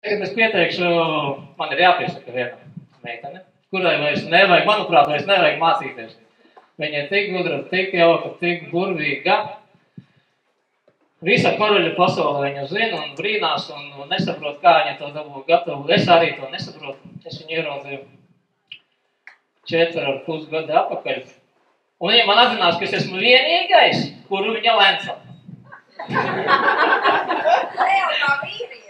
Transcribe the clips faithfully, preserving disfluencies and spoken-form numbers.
Tagad es pieteikšu, man ir jāpiesaka viena meitene, kurai vairs nevajag, manuprāt, vairs nevajag mācīties. Viņa ir tik gudra, tik jauka, tik burvīga. Visa koroļa pasaulē viņa zina un brīnās un, un nesaprot, kā viņa to dabū gatavu. Es arī to nesaprotu. Es viņu ieraudzīju četri ar pus gadu apakaļ. Un viņa man atzinās, ka es esmu vienīgais, kuru viņa lenca. Ne jau kā vīrieši.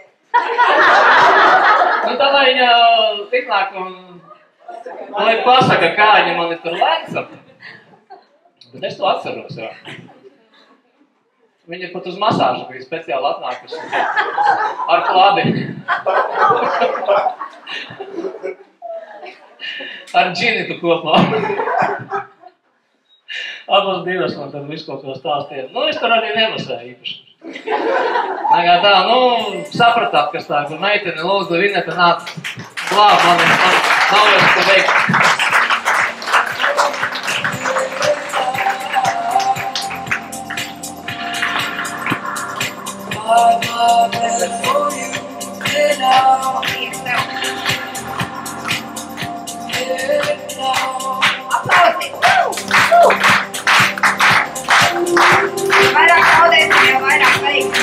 Un tad viņa iznāk un lai pasaka, kā viņa mani tur lenca. Bet es to atceros, jā. Viņa pat uz masāžu bija speciāli atnākusi ar klādi. Ar džinitu kopā. Abas divas man tad visu kaut ko stāstīja. Nu, es tur arī nemasēju īpaši. Nagā tā, nu, sapratāt, kas tā, kur meiteni lūdzu, Vineta nāc glāb mani, man nav vairs ko veikt. Vairāk paudēsim, jau vairāk veikt.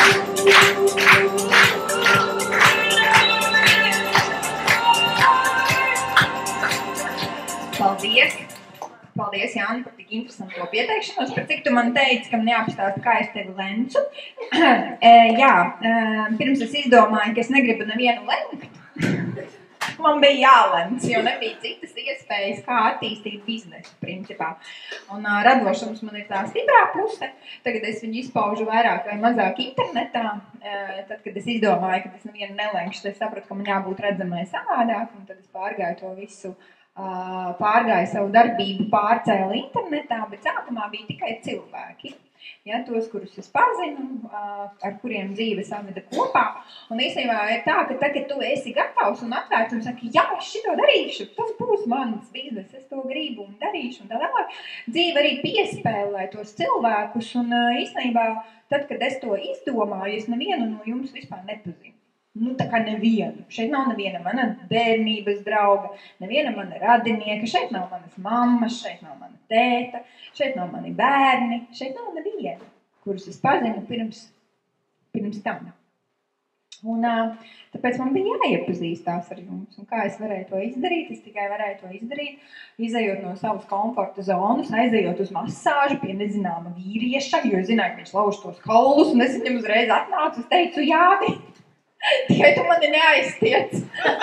Paldies! Paldies, Jāni, par tik interesanto pieteikšanos, par cik tu man teici, ka man jāapstāsta, kā es tevi lencu. Jā, pirms es izdomāju, ka es negribu nevienu lenkt. Man bija jālemts, jo nebija citas iespējas, kā attīstīt biznesu, principā. Un uh, radošums man ir tā stiprā puse. Tagad es viņu izpaužu vairāk vai mazāk internetā. Uh, tad, kad es izdomāju, ka es nevienu nelenkšu, tad es sapratu, ka man jābūt redzamai savādāk. Un tad es pārgāju to visu, uh, pārgāju savu darbību, pārcēlu internetā, bet sākumā bija tikai cilvēki. Ja, tos, kurus es pazinu, ar kuriem dzīve saveda kopā. Un īstenībā ir tā, ka tagad tu esi gatavs un atvērts un saki, jā, es šito darīšu, tas būs mans biznes, es to gribu un darīšu. Un tā tālāk dzīve arī piespēlē tos cilvēkus. Un īstenībā, tad, kad es to izdomāju, es nevienu no jums vispār nepazinu. Nu, tā kā nevienu. Šeit nav neviena mana bērnības drauga, neviena mana radinieka, šeit nav manas mammas, šeit nav mana tēta, šeit nav mani bērni, šeit nav neviena, kurus es pazinu pirms, pirms tam. Un tāpēc man bija jāiepazīstās ar jums. Un kā es varēju to izdarīt? Es tikai varēju to izdarīt, izejot no savas komforta zonas, aizejot uz masāžu pie nezināma vīrieša, jo es zināju, ka viņš lauž tos kaulus, un es viņam uzreiz atnācu, es teicu, Jāni, tikai tu mani neaiztiec.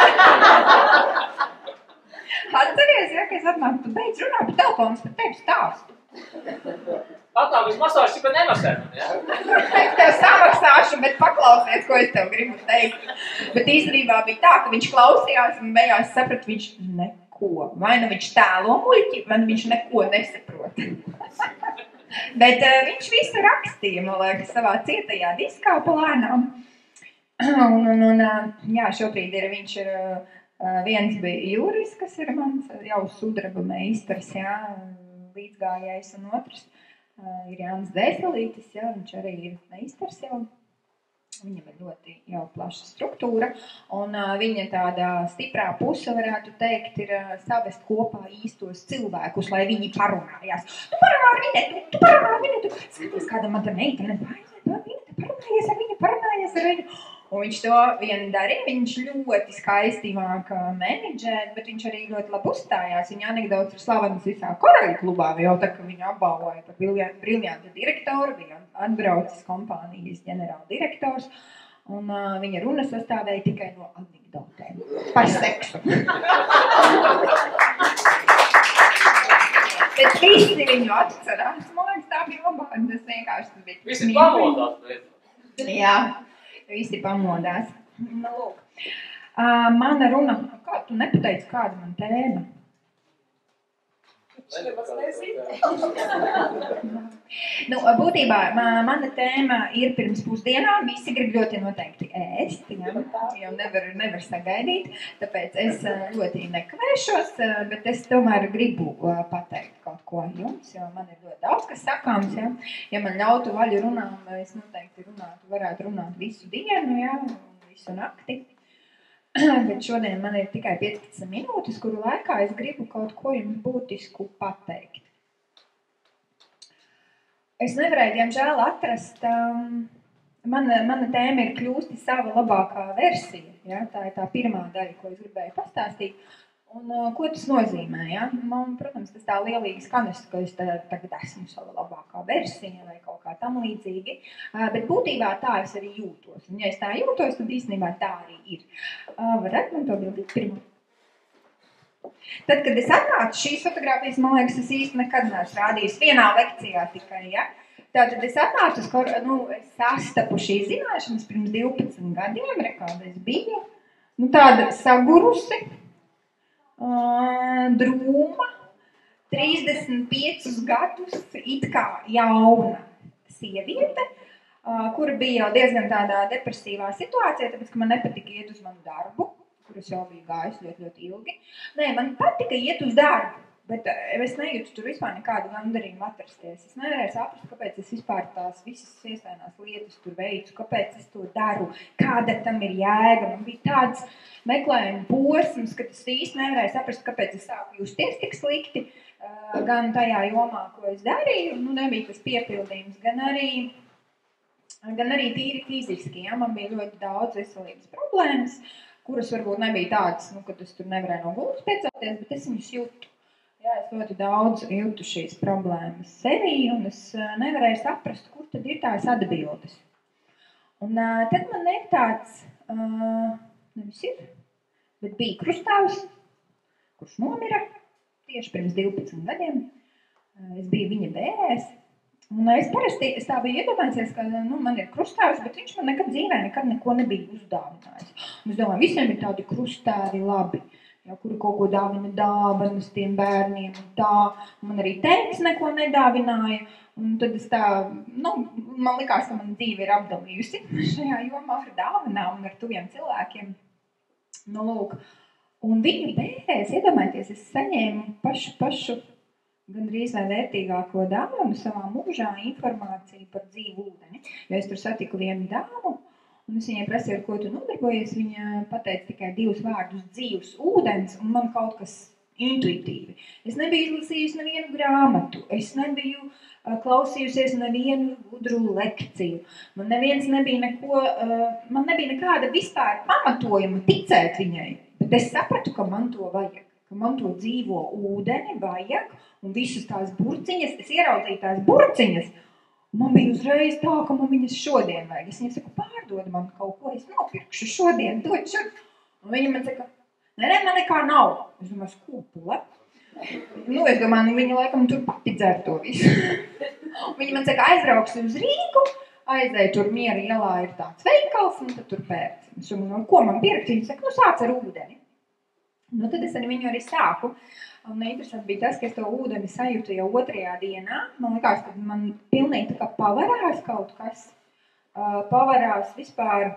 Atceries, ja, ka es atnāku, tu beidz runāt par telefonus, par tevi stāstu. Atnāk uz masāžu, tikai nemasē man, ja? Es tev samaksāšu, bet paklausies, ko es tev gribu teikt. Bet īstenībā bija tā, ka viņš klausījās un beigās saprat, viņš neko. Vai nu viņš tēlo muļķi, vai nu viņš neko nesaprot. Bet uh, viņš visu rakstīja, man liekas, savā cietajā diskā pa lēnām. Un, un, un, jā, šobrīd ir, viņš ir, viens bija Juris, kas ir mans jau sudraba meistars, jā, līdzgājējs, un otrs ir Jānis Dēselītis, jā, viņš arī ir meistars jau. Viņam ir ļoti jau plaša struktūra, un viņa tāda stiprā puse, varētu teikt, ir savest kopā īstos cilvēkus, lai viņi parunājās. Tu parunā ar Vinetu, tu parunā ar Vinetu, skaties, kāda man tā meitene, vai, vai, Vineta, parunājies ar viņu, parunājies ar viņu. Un viņš to vien darīja, viņš ļoti skaisti māk menedžēt, bet viņš arī ļoti labi uzstājās. Viņa anekdots ir slavenas visā koroļu klubā, jau tā, ka viņu apbalvoja par briljantu direktoru, bija atbraucis kompānijas ģenerāldirektors, un uh, viņa runa sastāvēja tikai no anekdotēm par seksu. Bet visi viņu atcerās, man liekas, tā bija labā, tas vienkārši tas bija. Visi pamodās, bet. Jā. Visi pamodās. Nu, lūk. Uh, mana runa, kā tu nepateici, kāda man tēma? Nu, būtībā mana tēma ir pirms pusdienām. Visi grib ļoti noteikti ēst, ja? Jo nevar, nevar sagaidīt. Tāpēc es ļoti nekavēšos, bet es tomēr gribu pateikt kaut ko jums, jo man ir ļoti daudz, kas sakāms. Ja, ja man ļautu vaļu runām, es noteikti runātu, varētu runāt visu dienu, ja? Visu nakti. bet šodien man ir tikai piecpadsmit minūtes, kuru laikā es gribu kaut ko jums būtisku pateikt. Es nevarēju, diemžēl, atrast, um, mana, mana tēma ir kļūsti sava labākā versija, ja? Tā ir tā pirmā daļa, ko es gribēju pastāstīt. Un uh, ko tas nozīmē, ja? Man, protams, tas tā lielīgi skanas, ka es tagad esmu sava labākā versija vai kaut kā tam līdzīgi, uh, bet būtībā tā es arī jūtos. Un ja es tā jūtos, tad īstenībā tā arī ir. Uh, varat man to bildīt pirmo? Tad, kad es atnācu šīs fotogrāfijas, man liekas, es īsti nekad neesmu rādījis vienā lekcijā tikai, ja? Tātad es atnācu, uz, nu, es sastapu šīs zināšanas pirms divpadsmit gadiem, re, kāda es biju, nu, tāda sagurusi, uh, drūma, trīsdesmit piecus gadus, it kā jauna sieviete, uh, kura bija jau diezgan tādā depresīvā situācijā, tāpēc, ka man nepatika iet uz manu darbu, kuras jau bija gājis ļoti, ļoti ilgi. Nē, man patika iet uz darbu, bet es nejūtu tur vispār nekādu gandarījumu atrasties. Es nevarēju saprast, kāpēc es vispār tās visas iesainās lietas tur veicu, kāpēc es to daru, kāda tam ir jēga. Man bija tāds meklējuma posms, ka es īsti nevarēju saprast, kāpēc es sāku justies tik slikti, gan tajā jomā, ko es darīju, nu nebija tas piepildījums, gan arī, gan arī tīri fiziski. Ja? Man bija ļoti daudz veselības problēmas, kuras varbūt nebija tādas, nu, kad es tur nevarēju no gultas piecelties, bet es viņus jūtu. Jā, es ļoti daudz jūtu šīs problēmas sevī, un es nevarēju saprast, kur tad ir tās atbildes. Un uh, tad man ir tāds, uh, nevis ir, bet bija krustāvs, kurš nomira tieši pirms divpadsmit gadiem. Uh, es biju viņa bērēs. Un es parasti, es tā biju iedomājusies, ka nu, man ir krustāvs, bet viņš man nekad dzīvē nekad neko nebija uzdāvinājis. Un es domāju, visiem ir tādi krustāvi labi, ja, kuri kaut ko dāvina dāvanas tiem bērniem un tā. Man arī tētis neko nedāvināja. Un tad es tā, nu, man likās, ka man dzīve ir apdalījusi šajā jomā ar dāvanām un ar tuviem cilvēkiem. Nu, lūk. Un viņa bērēs, iedomājieties, es saņēmu pašu, pašu gandrīz vai vērtīgāko dāvanu savā mūžā informāciju par dzīvu ūdeni. Jo es tur satiku vienu dāmu, un es viņai prasīju, ar ko tu nodarbojies. Viņa pateica tikai divus vārdus – dzīvs ūdens, un man kaut kas intuitīvi. Es nebiju izlasījusi nevienu grāmatu, es nebiju uh, klausījusies nevienu gudru lekciju. Man neviens nebija neko, uh, man nebija nekāda vispār pamatojuma ticēt viņai, bet es sapratu, ka man to vajag, ka man to dzīvo ūdeni vajag, un visas tās burciņas, es ieraudzīju tās burciņas, un man bija uzreiz tā, ka man viņas šodien vajag. Es viņai saku, pārdod man kaut ko, es nopirkšu šodien, dod šur. Un viņa man saka, nē, nē, man nekā nav. Es domāju, skūpule. Nu, es domāju, nu, viņa laikam tur pati dzer to visu. Viņa man saka, aizbrauksi uz Rīgu, aizēju tur Miera ielā ir tāds veikals, un tad tur pēc. Es domāju, ko man pirkt? Viņa saka, nu, sāc ar ūdeni. Nu, tad es ar viņu arī sāku. Un interesanti bija tas, ka es to ūdeni sajūtu jau otrajā dienā. Man likās, ka man pilnīgi tā kā pavarās kaut kas. Uh, pavarās vispār,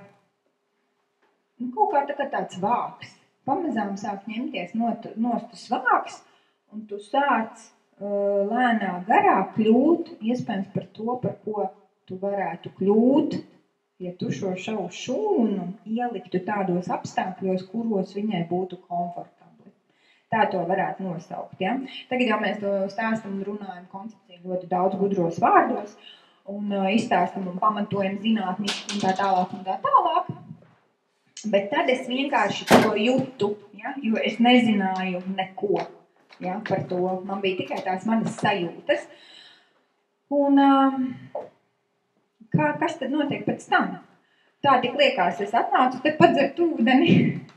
nu, kaut kā tā kā tāds vāks. Pamazām sāk ņemties not, nostas vāks, un tu sāc uh, lēnā garā kļūt, iespējams par to, par ko tu varētu kļūt, ja tu šo savu šūnu ieliktu tādos apstākļos, kuros viņai būtu komfortabli. Tā to varētu nosaukt. Ja? Tagad jau mēs to stāstam un runājam koncepciju ļoti daudz gudros vārdos un uh, izstāstam un pamatojam zinātniski un tā tālāk un tā tālāk. Bet tad es vienkārši to jūtu, ja? Jo es nezināju neko, ja? Par to. Man bija tikai tās manas sajūtas. Un um, kā, kas tad notiek pēc tam? Tā tik liekas, es atnācu te padzert ūdeni.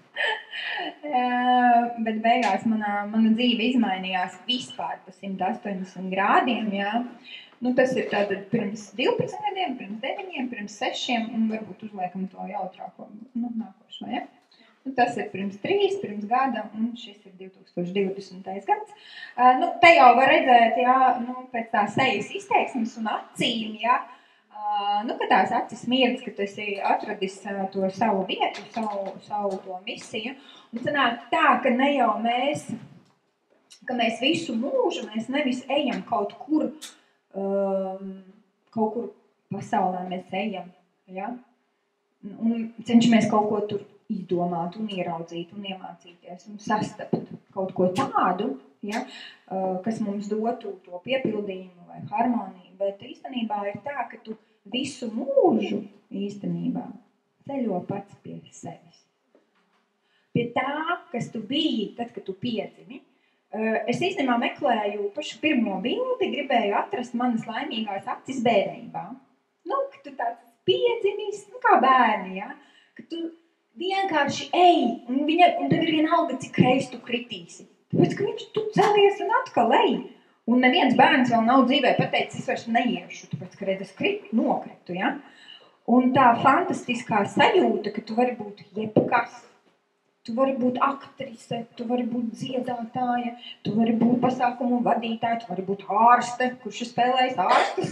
Bet beigās manā, mana dzīve izmainījās vispār pa simt astoņdesmit grādiem, jā. Nu, tas ir tātad pirms divpadsmit gadiem, pirms deviņiem, pirms sešiem, un varbūt uzliekam to jautrāko, nu, nākošo, ja. Nu, tas ir pirms trīs, pirms gada, un šis ir divi tūkstoši divdesmitais gads. Uh, nu, te jau var redzēt, jā, nu, pēc tā sejas izteiksmes un acīm, jā, Uh, nu, ka tās acis miedz, ka tu esi atradis uh, to savu vietu, savu, savu to misiju. Un sanāk tā, ka ne jau mēs, ka mēs visu mūžu, mēs nevis ejam kaut kur, um, kaut kur pasaulē mēs ejam, ja? Un cenšamies kaut ko tur izdomāt un ieraudzīt un iemācīties un sastapt kaut ko tādu, ja, kas mums dotu to piepildījumu vai harmoniju, bet īstenībā ir tā, ka tu visu mūžu īstenībā ceļo pats pie sevis. Pie tā, kas tu biji, tad, kad tu piedzimi. Es īstenībā meklēju pašu pirmo bildi, gribēju atrast manas laimīgās acis bērnībā. Nu, ka tu tāds piedzimis, nu kā bērni, ja? Ka tu vienkārši ej, un, viņa, un tev ir vienalga, cik reiz tu kritīsi. Tāpēc, ka viņš tu celies un atkal ej. Un neviens bērns vēl nav dzīvē pateicis, es vairs neiešu, tāpēc, ka redz, es kritu, nokritu, ja? Un tā fantastiskā sajūta, ka tu vari būt jebkas. Tu vari būt aktrise, tu vari būt dziedātāja, tu vari būt pasākumu vadītāja, tu vari būt ārste, kurš ir spēlējis ārstes.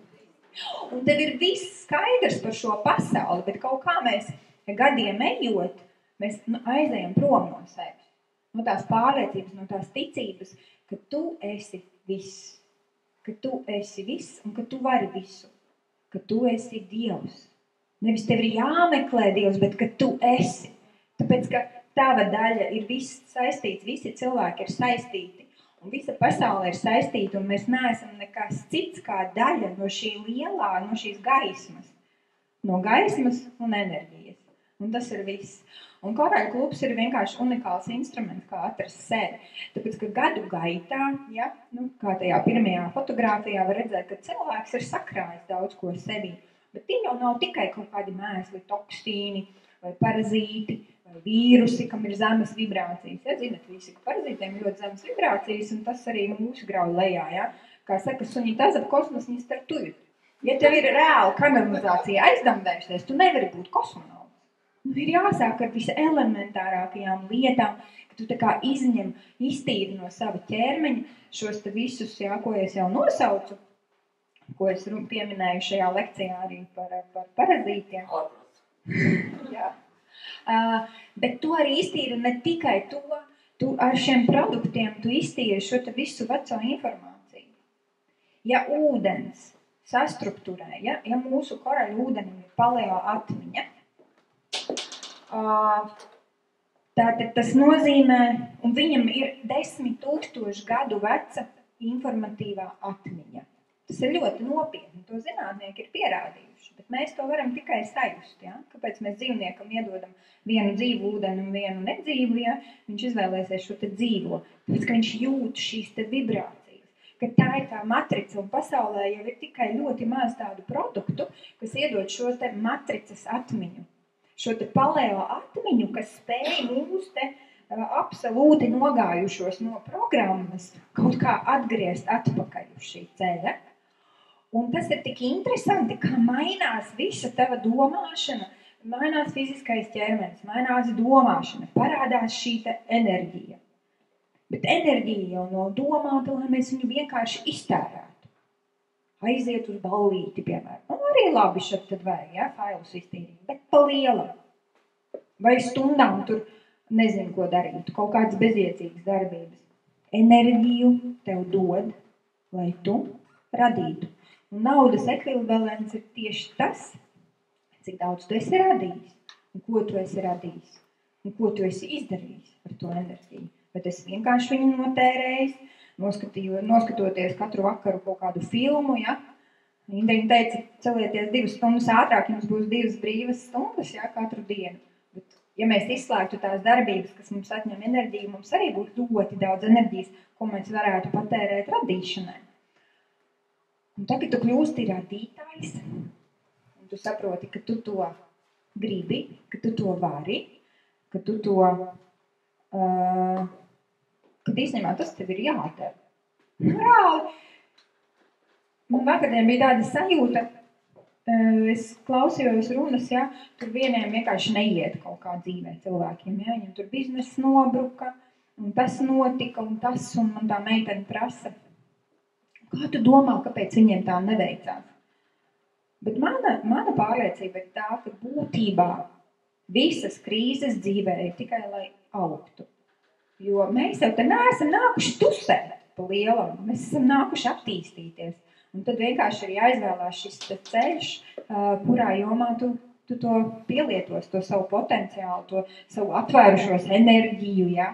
Un tev ir viss skaidrs par šo pasauli, bet kaut kā mēs gadiem ejot, mēs nu, aizējam prom no sevis. No tās pārliecības, no tās ticības, ka tu esi viss. Ka tu esi viss un ka tu vari visu. Ka tu esi Dievs. Nevis tev ir jāmeklē Dievs, bet ka tu esi. Tāpēc, ka tava daļa ir viss saistīts, visi cilvēki ir saistīti, un visa pasaule ir saistīta, un mēs neesam nekas cits kā daļa no šī lielā, no šīs gaismas, no gaismas un enerģijas. Un tas ir viss. Un korāļu klubs ir vienkārši unikāls instruments, kā atrast sevi. Tāpēc, ka gadu gaitā, ja, nu, kā tajā pirmajā fotogrāfijā var redzēt, ka cilvēks ir sakrājis daudz ko sevī, bet tie jau nav tikai kaut kādi mēsli, toksīni vai parazīti, vai vīrusi, kam ir zemes vibrācijas. Ja, zinat, visi, ka parazītiem ir ļoti zemes vibrācijas, un tas arī mūsu grauj lejā. Ja. Kā saka, suņi tazap kosmos, viņi startujut. Ja tev ir reāla kanalizācija aizdambējusies, tu nevari būt kosmonauts. Nu, ir jāsāk ar viselementārākajām lietām, ka tu tā kā izņem, iztīri no sava ķermeņa šos te visus, jā, ko es jau nosaucu, ko es pieminēju šajā lekcijā arī par, par parazītiem. Jā. Uh, bet tu arī iztīri ne tikai to, tu ar šiem produktiem tu iztīri šo te visu veco informāciju. Ja ūdens sastruktūrē, ja, ja mūsu koraļu ūdenim ir paleo atmiņa, uh, tātad tas nozīmē, un viņam ir desmit tūkstoši gadu veca informatīvā atmiņa. Tas ir ļoti nopietni, to zinātnieki ir pierādījuši, bet mēs to varam tikai sajust, ja? Kāpēc mēs dzīvniekam iedodam vienu dzīvu ūdeni un vienu nedzīvu, ja? Viņš izvēlēsies šo te dzīvo, tāpēc, ka viņš jūt šīs te vibrācijas, ka tā ir tā matrica, un pasaulē jau ir tikai ļoti maz tādu produktu, kas iedod šo te matricas atmiņu, šo te paleo atmiņu, kas spēj mūs te uh, absolūti nogājušos no programmas kaut kā atgriezt atpakaļ uz šī ceļa. Un tas ir tik interesanti, kā mainās visa tava domāšana, mainās fiziskais ķermenis, mainās domāšana, parādās šī te enerģija. Bet enerģija jau nav domāta, lai mēs viņu vienkārši iztērētu. Aiziet uz ballīti, piemēram. Nu, arī labi šeit tad vajag, ja, failus iztīrīt, bet pa lielam. Vai stundām tur nezinu, ko darīt, kaut kādas bezjēdzīgas darbības. Enerģiju tev dod, lai tu radītu. Un naudas ekvivalents ir tieši tas, cik daudz tu esi radījis, un ko tu esi radījis, un ko tu esi izdarījis ar to enerģiju. Bet es vienkārši viņu notērējis, noskatoties katru vakaru kaut kādu filmu, ja. Indriņa teica, celieties divas stundas ātrāk, jums būs divas brīvas stundas, ja, katru dienu. Bet, ja mēs izslēgtu tās darbības, kas mums atņem enerģiju, mums arī būtu ļoti daudz enerģijas, ko mēs varētu patērēt radīšanai. Un tagad tu kļūsti radītājs, un tu saproti, ka tu to gribi, ka tu to vari, ka tu to, uh, kad īstenībā tas tev ir jādara. Reāli! Man vakardien bija tāda sajūta, uh, es klausījos runas, ja, tur vieniem vienkārši neiet kaut kā dzīvē cilvēkiem, ja, viņam tur bizness nobruka, un tas notika, un tas, un man tā meitene prasa. Kā tu domā, kāpēc viņiem tā neveicās? Bet mana, mana pārliecība ir tā, ka būtībā visas krīzes dzīvē ir tikai, lai augtu. Jo mēs jau te neesam nākuši tusēt pa lielam, mēs esam nākuši attīstīties. Un tad vienkārši ir jāizvēlās šis ceļš, kurā jomā tu tu to pielietos, to savu potenciālu, to savu atvērušos enerģiju, ja?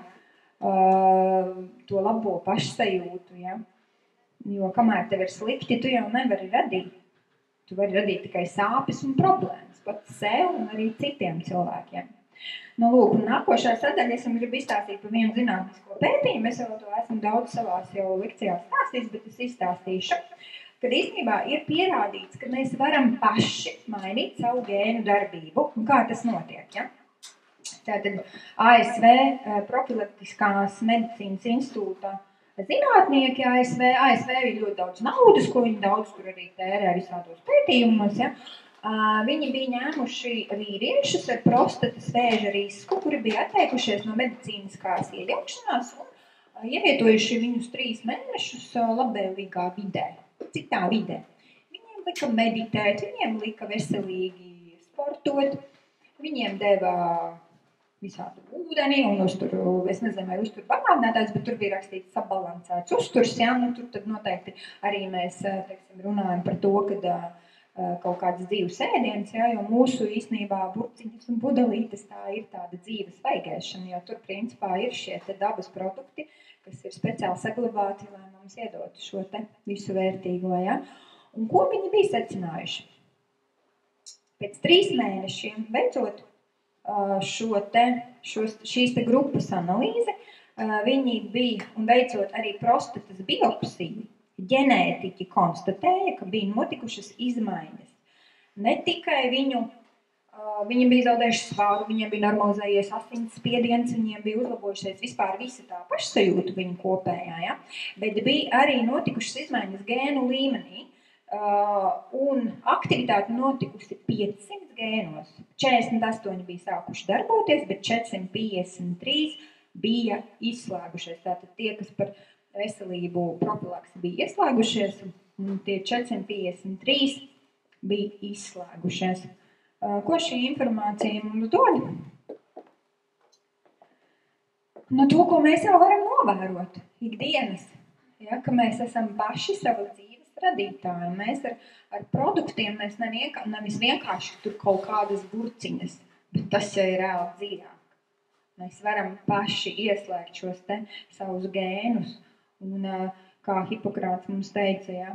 uh, to labo pašsajūtu. Ja? Jo kamēr tev ir slikti, tu jau nevari radīt. Tu vari radīt tikai sāpes un problēmas, pats sev un arī citiem cilvēkiem. Nu, lūk, un nākošā sadaļa es gribu izstāstīt par vienu zinātnisko pētījumu. Es jau to esmu daudz savās jau lekcijās stāstījis, bet es izstāstīšu. Kad īstenībā ir pierādīts, ka mēs varam paši mainīt savu gēnu darbību. Un kā tas notiek, ja? Tātad A S V Profilaktiskās medicīnas institūta zinātnieki A S V, A S V ir ļoti daudz naudas, ko viņi daudz tur arī tērē visādos pētījumos, ja? Uh, viņi bija ņēmuši vīriešus ar prostatas vēža risku, kuri bija atteikušies no medicīniskās iejaukšanās un uh, ievietojuši viņus trīs mēnešus uh, labvēlīgā vidē, citā vidē. Viņiem lika meditēt, viņiem lika veselīgi sportot, viņiem deva visādu ūdeni un uztur, es nezinu, vai uztur bagātinātājs, bet tur bija rakstīts sabalansēts uzturs, ja? Nu, tur tad noteikti arī mēs, teiksim, runājam par to, kad uh, kaut kādas dzīves ēdienas, ja, jo mūsu īstenībā burciņas un pudelītes tā ir tāda dzīves vaigēšana, jo tur principā ir šie te dabas produkti, kas ir speciāli saglabāti, lai mums iedotu šo te visu vērtīgo. Ja. Un ko viņi bija secinājuši? Pēc trīs mēnešiem veicot šo te, šos, šīs te grupas analīzi, viņi bija un veicot arī prostatas biopsiju, ģenētiķi konstatēja, ka bija notikušas izmaiņas. Ne tikai viņu, uh, viņi bija zaudējuši svāru, viņiem bija normalizējies asins spiediens, viņiem bija uzlabojušies vispār visa tā pašsajūta viņu kopējā, ja? Bet bija arī notikušas izmaiņas gēnu līmenī, uh, un aktivitāte notikusi piecsimt gēnos. četrdesmit astoņi bija sākuši darboties, bet četrsimt piecdesmit trīs bija izslēgušies. Tātad tie, kas par veselību profilaksi bija ieslēgušies, un tie četrsimt piecdesmit trīs bija izslēgušies. Ko šī informācija mums dod? Nu, to, ko mēs jau varam novērot ikdienas, ja, ka mēs esam paši savu dzīves radītāji. Mēs ar, ar produktiem mēs nevienkār, nevis vienkārši tur kaut kādas burciņas, bet tas jau ir reāli dzīvāk. Mēs varam paši ieslēgt šos te savus gēnus. Un kā Hipokrats mums teica, ja,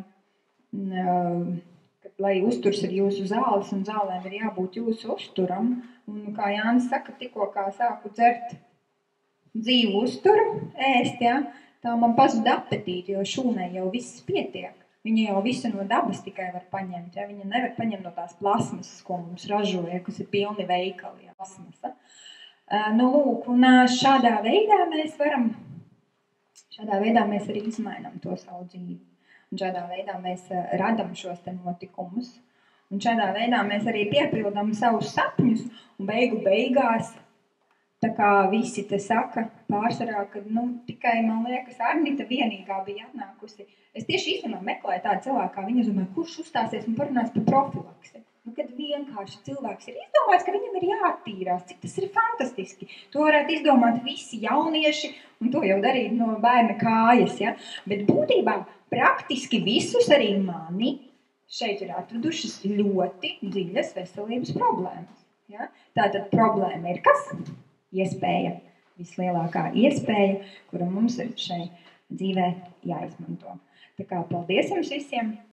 ka, lai uzturs ir jūsu zāles un zālēm ir jābūt jūsu uzturam, un kā Jānis saka, tikko kā sāku dzert dzīvu uzturu, ēst, ja, tā man pazuda apetīti, jo šūnai jau viss pietiek. Viņa jau visu no dabas tikai var paņemt, ja, viņa nevar paņemt no tās plasmasas, ko mums ražoja, kas ir pilni veikali, ja, plasmasa. Nu, lūk, un šādā veidā mēs varam Šādā veidā mēs arī izmainām to savu dzīvi. Un šādā veidā mēs radam šos te notikumus. Un šādā veidā mēs arī piepildām savus sapņus. Un beigu beigās, tā kā visi te saka pārsvarā, ka nu, tikai, man liekas, Arnita vienīgā bija atnākusi. Es tieši īstenībā meklēju tādu cilvēku, kā viņa domāja, kurš uzstāsies un parunās par profilaksi. Nu, kad vienkārši cilvēks ir izdomāts, ka viņam ir jāattīrās, cik tas ir fantastiski. To varētu izdomāt visi jaunieši, un to jau darīt no bērna kājas. Ja? Bet būtībā praktiski visus arī mani šeit ir atvedušas ļoti dziļas veselības problēmas. Ja? Tātad problēma ir kas? Iespēja, vislielākā iespēja, kura mums ir šai dzīvē jāizmanto. Tā kā paldies jums visiem!